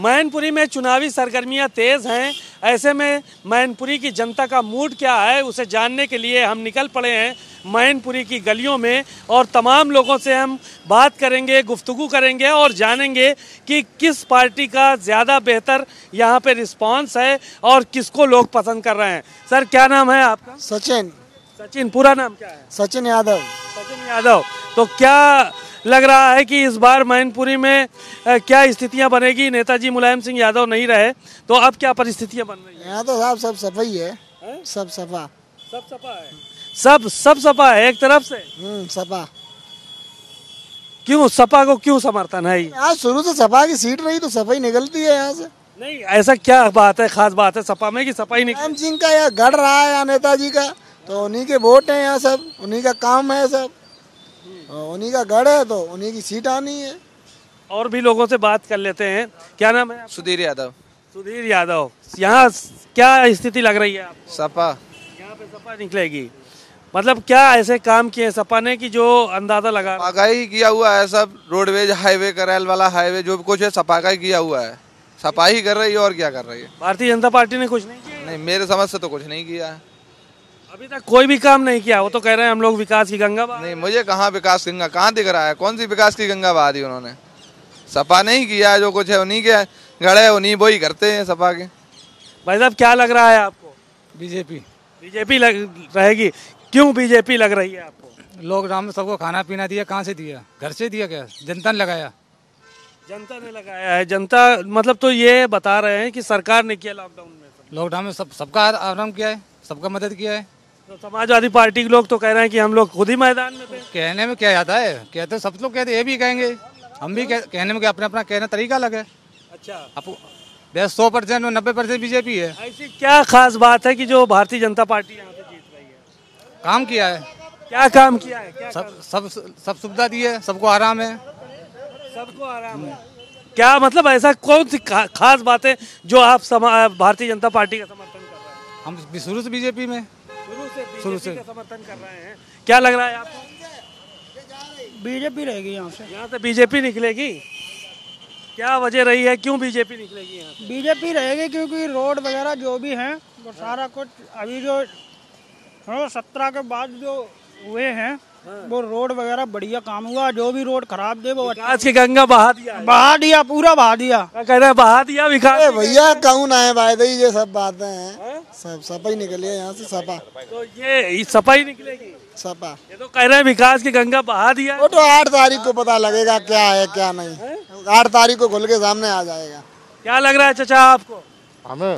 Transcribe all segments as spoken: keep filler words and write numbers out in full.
मैनपुरी में चुनावी सरगर्मियां तेज हैं। ऐसे में मैनपुरी की जनता का मूड क्या है उसे जानने के लिए हम निकल पड़े हैं मैनपुरी की गलियों में और तमाम लोगों से हम बात करेंगे, गुफ्तगू करेंगे और जानेंगे कि किस पार्टी का ज़्यादा बेहतर यहाँ पे रिस्पांस है और किसको लोग पसंद कर रहे हैं। सर क्या नाम है आपका? सचिन। सचिन, पूरा नाम क्या है? सचिन यादव। सचिन यादव। तो क्या लग रहा है कि इस बार मैनपुरी में क्या स्थितियां बनेगी? नेताजी मुलायम सिंह यादव नहीं रहे तो अब क्या परिस्थितियां बन रही हैं? यहाँ तो साहब सब सफाई है, है? सब सफा सब सपा है, सब सब सपा है एक तरफ से। हम्म सपा। क्यों सपा को क्यों समर्थन है? आज शुरू से सपा की सीट रही तो सफाई निकलती है यहाँ से। नहीं, ऐसा क्या बात है, खास बात है सपा में कि सपा ही नहीं? मुलायम सिंह का यहाँ गढ़ रहा है यहाँ नेताजी का, तो उन्हीं के वोट है यहाँ, सब उन्हीं का काम है, सब उन्हीं का गढ़ है तो उन्हीं की सीट आनी है। और भी लोगों से बात कर लेते हैं। क्या नाम है? सुधीर यादव। सुधीर यादव। यहाँ क्या स्थिति लग रही है आपको? सपा। यहाँ पे सपा निकलेगी। मतलब क्या ऐसे काम किए सपा ने कि जो अंदाजा लगा? सपा ही किया हुआ है सब, रोडवेज हाईवे, करेल वाला हाईवे, जो कुछ है सपा का ही किया हुआ है। सपा ही कर रही है और क्या कर रही है। भारतीय जनता पार्टी ने कुछ नहीं किया? नहीं, मेरे समझ से तो कुछ नहीं किया है अभी तक, कोई भी काम नहीं किया। वो तो कह रहे हैं हम लोग विकास की गंगा बहा। नहीं, मुझे कहाँ विकास गंगा, कहाँ दिख रहा है? कौन सी विकास की गंगा बहा दी उन्होंने? सपा नहीं किया है, जो कुछ है उन्हीं के गड़े उन्हीं वो ही करते हैं सपा के। भाई साहब क्या लग रहा है आपको? बीजेपी। बीजेपी लग रहेगी। क्यों बीजेपी लग रही है आपको? लॉकडाउन में सबको खाना पीना दिया, कहाँ से दिया? घर से दिया क्या? जनता ने लगाया। जनता ने लगाया है। जनता मतलब तो ये बता रहे हैं कि सरकार ने किया लॉकडाउन में। लॉकडाउन में सब सबका आराम किया है, सबका मदद किया है। तो समाजवादी पार्टी के लोग तो कह रहे हैं कि हम लोग खुद ही मैदान में थे। कहने में क्या आता है, कहते सब लोग कहते ये भी कहेंगे, हम भी कह, कहने में क्या, अपना अपना कहने तरीका अलग है। अच्छा, अब सौ परसेंट नब्बे परसेंट बीजेपी है। ऐसी क्या खास बात है कि जो भारतीय जनता पार्टी यहाँ से जीत रही है? काम किया है। क्या काम किया है? क्या सब सब सब सुविधा दी है, सबको आराम है। सबको आराम है। क्या मतलब ऐसा कौन सी खा, खास बात है जो आप भारतीय जनता पार्टी का समर्थन कर रहे हैं? हम शुरू से बीजेपी में, शुरू से शुरू से का समर्थन कर रहे हैं। क्या लग रहा है आपको? बीजेपी रहेगी यहाँ से। यहाँ से बीजेपी निकलेगी। क्या वजह रही है, क्यों बीजेपी निकलेगी यहाँ से? बीजेपी रहेगी क्योंकि रोड वगैरह जो भी हैं वो सारा कुछ अभी जो सत्रह के बाद जो हुए हैं वो रोड वगैरह बढ़िया काम हुआ। जो भी रोड खराब थे वो विकास की गंगा बहा दिया है। बहा दिया, पूरा बहा दिया। क्या कह रहे हैं? बहा दिया विकास? भैया कौन आए वायदे, ये सब बातें हैं, सब सपा ही निकली है यहाँ से। सपा तो ये सपा ही निकलेगी। सपा ये तो कह रहे हैं विकास की गंगा बहा दिया। वो तो आठ तारीख को पता लगेगा क्या है क्या नहीं। आठ तारीख को खुल के सामने आ जाएगा। क्या लग रहा है चाचा आपको? हमें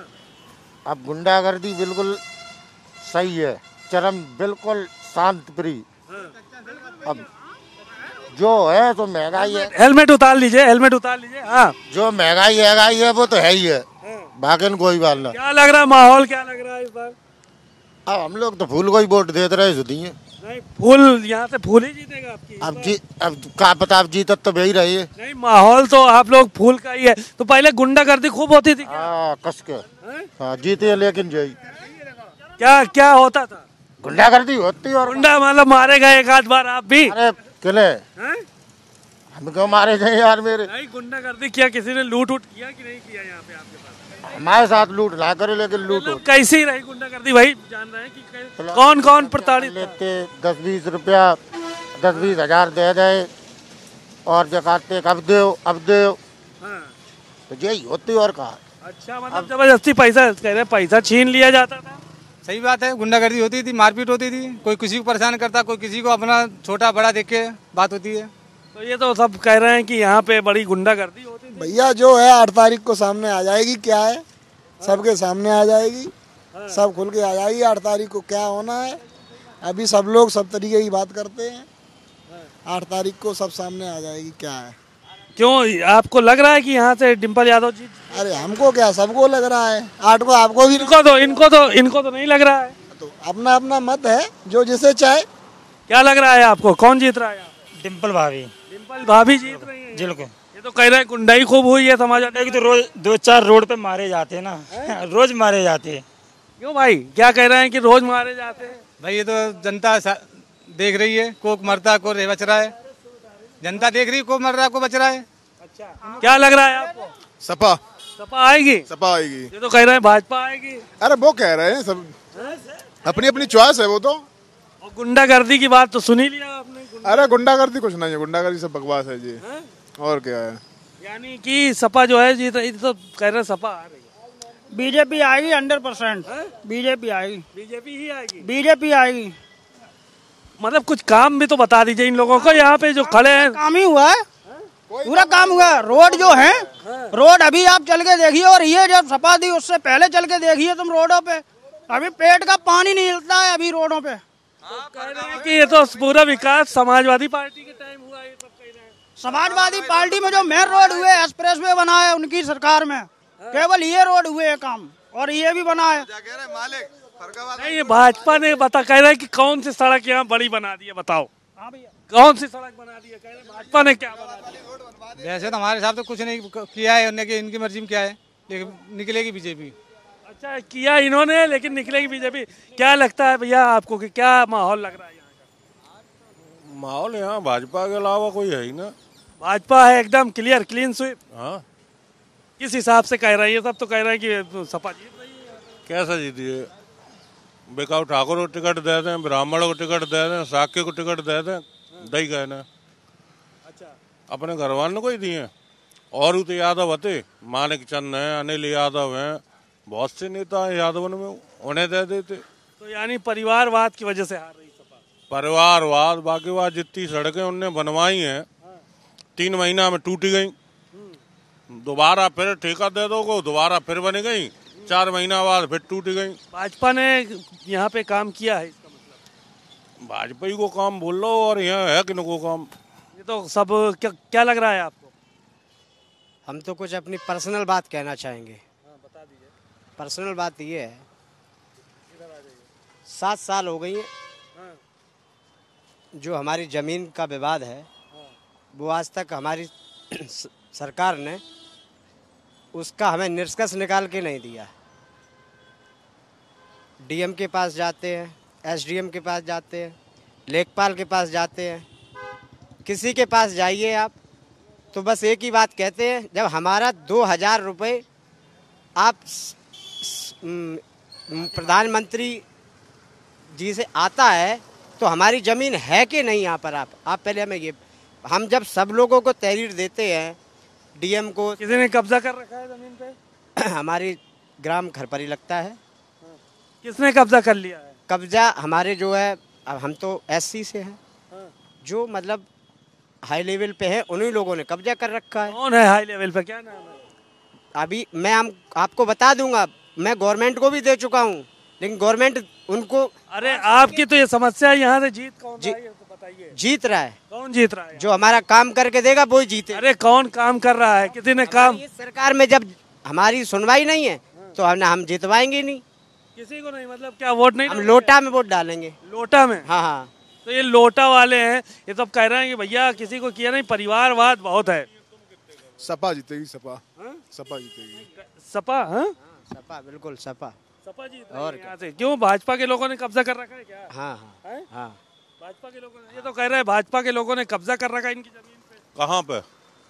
अब गुंडागर्दी बिल्कुल सही है, चरम बिल्कुल शांत प्रिय। अब जो है तो महंगाई है। हेलमेट उतार लीजिए, हेलमेट उतार लीजिए। हाँ, जो महंगाई महंगाई है वो तो है ही है, बाकी कोई बात ना। क्या लग रहा है, माहौल क्या लग रहा है इस बार? अब हम लोग तो फूल को ही वोट देते रहे दिए। नहीं, फूल यहाँ से फूल ही जीतेगा आपकी। अब जी अब क्या पता, अब जीतत तो वही रही है। नहीं, माहौल तो आप लोग फूल का ही है। तो पहले गुंडागर्दी खूब होती थी क्या? हाँ, कस के हाँ जीते, लेकिन जय क्या क्या होता था? गुंडागर्दी होती और गुंडा मतलब मारे गए एक आध बार आप भी? अरे किले हम क्यों मारे गए यार मेरे? नहीं, गुंडागर्दी किया किसी ने? लूट उट किया कि नहीं किया यहाँ पे आपके पास? हमारे साथ लूट ना करे, लेकिन लूट मतलब कैसी रही गुंडागर्दी वही जान रहे हैं कि कौन कौन प्रताड़ित लेते दस बीस रुपया, दस बीस हजार दे दे और जकाते अब दो अब दो, तो यही होती और कहा। अच्छा, मतलब जबरदस्ती पैसा कह रहे पैसा छीन लिया जाता था। सही बात है, गुंडागर्दी होती थी, मारपीट होती थी, कोई किसी को परेशान करता, कोई किसी को अपना छोटा बड़ा देख के बात होती है। तो ये तो सब कह रहे हैं कि यहाँ पे बड़ी गुंडागर्दी होती थी। भैया जो है आठ तारीख को सामने आ जाएगी। क्या है, सबके सामने आ जाएगी, सब खुल के आ जाएगी। आठ तारीख को क्या होना है, अभी सब लोग सब तरीके की बात करते हैं। आठ तारीख को सब सामने आ जाएगी क्या है। क्यों आपको लग रहा है कि यहाँ से डिम्पल यादव जी? अरे हमको क्या, सबको लग रहा है। आठ को आपको भी। इनको तो इनको तो इनको तो नहीं लग रहा है। तो अपना अपना मत है, जो जिसे चाहे। क्या लग रहा है आपको, कौन जीत रहा है? डिम्पल भाभी। डिम्पल भाभी जीत रही है। जिल को ये तो कह रहे हैं गुंडाई खूब हुई है समाज में। तो रोज दो चार रोड पे मारे जाते हैं ना, रोज मारे जाते हैं। क्यों भाई, क्या कह रहे हैं कि रोज मारे जाते हैं? भाई ये तो जनता देख रही है, कोक मरता को बच रहा है। जनता देख रही है, को मर रहा को बच रहा है। अच्छा, क्या लग रहा है आपको? सपा सपा आएगी? सपा आएगी। ये तो कह रहे हैं भाजपा आएगी। अरे वो कह रहे हैं सब, अपनी अपनी चॉइस है वो तो। और गुंडागर्दी की बात तो सुनी लिया आपने। गुंडा... अरे गुंडागर्दी कुछ नहीं है, गुंडागर्दी सब बकवास है जी। है? और क्या है, यानी कि सपा जो है जी, तो, तो कह रहे हैं सपा आ रही है। बीजेपी आएगी हंड्रेड परसेंट। बीजेपी आएगी। बीजेपी ही आएगी। बीजेपी आएगी। मतलब कुछ काम भी तो बता दीजिए इन लोगों को, यहाँ पे जो खड़े हैं। काम ही हुआ है, पूरा काम हुआ है। रोड जो है, रोड अभी आप चल के देखिए, और ये जब सपा थी उससे पहले चल के देखिए तुम रोडों पे, अभी पेट का पानी नहीं हिलता है अभी रोडों पे। कह रहे हैं कि ये तो पूरा विकास समाजवादी पार्टी के टाइम हुआ, ये सब कह रहे हैं। समाजवादी पार्टी में जो मेन रोड हुए, एक्सप्रेस वे बना है उनकी सरकार में, केवल ये रोड हुए हैं काम, और ये भी बना है। नहीं, ये भाजपा ने बता कह रहा है कि कौन सी सड़क यहाँ बड़ी बना दी है, बताओ। हाँ भैया, कौन सी सड़क बना दी है? कह रहे हैं भाजपा ने क्या बना दिया? वैसे तो हमारे हिसाब से कुछ नहीं किया है उन्होंने, इनकी मर्जी में क्या है, लेकिन निकलेगी बीजेपी। अच्छा, किया इन्होंने लेकिन निकलेगी बीजेपी। क्या लगता है भैया आपको कि क्या माहौल लग रहा है यहाँ का? माहौल यहाँ भाजपा के अलावा कोई है ही ना। भाजपा है एकदम क्लियर, क्लीन स्वीप। हाँ, किस हिसाब से कह रहे हैं? ये सब तो कह रहे हैं कि सपा जीत रही है। कैसा जीती है? बिकाऊ ठाकुर को टिकट दे दें, ब्राह्मणों को टिकट दे दें, साक्य को टिकट दे दें, दही गए ना। अच्छा, अपने घर वालों को ही दिए। और तो यादव हते, मानिक चंद है, अनिल यादव हैं, बहुत से नेता हैं यादव में, उन्हें दे देते। तो यानी परिवारवाद की वजह से हार रही सपा। परिवारवाद, बाकी बात जितनी सड़कें उनने बनवाई हैं तीन महीना में टूटी गई, दोबारा फिर ठेका दे दोगे, दोबारा फिर बन गई, चार महीना बाद फिर टूट गई। भाजपा ने यहाँ पे काम किया है, इसका मतलब भाजपा ही को काम बोल लो, और यहाँ है किन को काम? ये तो सब क्या, क्या लग रहा है आपको? हम तो कुछ अपनी पर्सनल बात कहना चाहेंगे। हाँ, बता दीजिए। पर्सनल बात ये है, सात साल हो गई है जो हमारी ज़मीन का विवाद है, वो आज तक हमारी सरकार ने उसका हमें निष्कर्ष निकाल के नहीं दिया। डीएम के पास जाते हैं, एसडीएम के पास जाते हैं, लेखपाल के पास जाते हैं, किसी के पास जाइए आप तो बस एक ही बात कहते हैं, जब हमारा दो हज़ार रुपये आप प्रधानमंत्री जी से आता है तो हमारी ज़मीन है कि नहीं यहाँ पर। आप आप पहले हमें ये, हम जब सब लोगों को तहरीर देते हैं, डीएम को, किसी ने कब्जा कर रखा है जमीन पे? हमारी ग्राम खरपरी लगता है। किसने कब्जा कर लिया है? कब्जा हमारे जो है, अब हम तो एससी से हैं, जो मतलब हाई लेवल पे है, उन्हीं लोगों ने कब्जा कर रखा है। कौन है हाई लेवल पे, क्या नाम है? अभी मैं हम आपको बता दूंगा, मैं गवर्नमेंट को भी दे चुका हूँ, लेकिन गवर्नमेंट उनको। अरे आपकी तो ये समस्या है, यहाँ से जीत कौन जी, रहा है तो बताइए। जीत रहा है। कौन जीत रहा है? जो हमारा काम करके देगा वो ही जीते। अरे कौन काम कर रहा है? किसी ने काम? इस सरकार में जब हमारी सुनवाई नहीं है तो हम हम जितवाएंगे नहीं किसी को नहीं। मतलब क्या वोट नहीं? हम लोटा में वोट डालेंगे। लोटा में? हाँ हाँ। तो ये लोटा वाले हैं, ये तो कह रहे हैं कि भैया किसी को किया नहीं, परिवारवाद बहुत है। सपा जीतेगी, सपा सपा जीतेगी। सपा? हाँ, सपा, बिल्कुल सपा। सपा जीत रही है यहाँ से। क्यों, भाजपा के लोगों ने कब्जा कर रखा है क्या? हाँ हाँ हाँ, भाजपा के लोगों ने, ये तो कह रहे हैं भाजपा के लोगों ने कब्जा कर रखा है इनकी जमीन पे। कहाँ पे?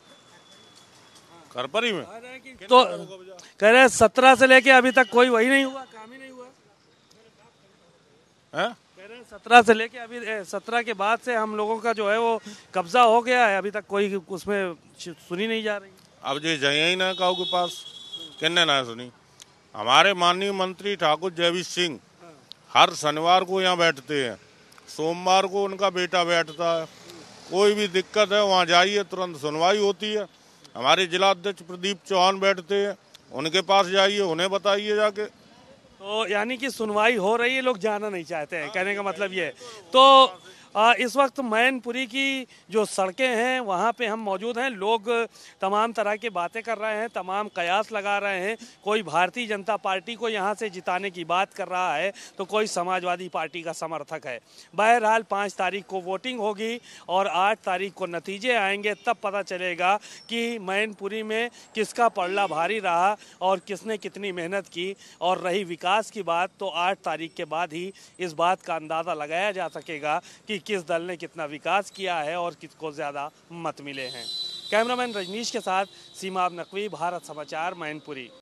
खरपरी में? तो कह रहे हैं सत्रह से लेके अभी तक कोई वही नहीं हुआ, काम ही नहीं हुआ है? कह रहे हैं सत्रह से लेके अभी सत्रह के बाद से हम लोगों का जो है वो कब्जा हो गया है, अभी तक कोई उसमें सुनी नहीं जा रही। अब जो जाइए ही ना काऊ के पास, किन्ने ना सुनी। हमारे माननीय मंत्री ठाकुर जयवीर सिंह हर शनिवार को यहाँ बैठते हैं, सोमवार को उनका बेटा बैठता है, कोई भी दिक्कत है वहाँ जाइए, तुरंत सुनवाई होती है। हमारे जिला अध्यक्ष प्रदीप चौहान बैठते हैं, उनके पास जाइए, उन्हें बताइए जाके। तो यानी कि सुनवाई हो रही है, लोग जाना नहीं चाहते हैं, कहने का मतलब ये है। तो आ, इस वक्त मैनपुरी की जो सड़कें हैं वहाँ पे हम मौजूद हैं। लोग तमाम तरह की बातें कर रहे हैं, तमाम कयास लगा रहे हैं। कोई भारतीय जनता पार्टी को यहाँ से जिताने की बात कर रहा है तो कोई समाजवादी पार्टी का समर्थक है। बहरहाल पाँच तारीख को वोटिंग होगी और आठ तारीख को नतीजे आएंगे, तब पता चलेगा कि मैनपुरी में किसका पलड़ा भारी रहा और किसने कितनी मेहनत की। और रही विकास की बात तो आठ तारीख के बाद ही इस बात का अंदाज़ा लगाया जा सकेगा कि किस दल ने कितना विकास किया है और किसको ज़्यादा मत मिले हैं। कैमरामैन रजनीश के साथ सीमाब नकवी, भारत समाचार, मैनपुरी।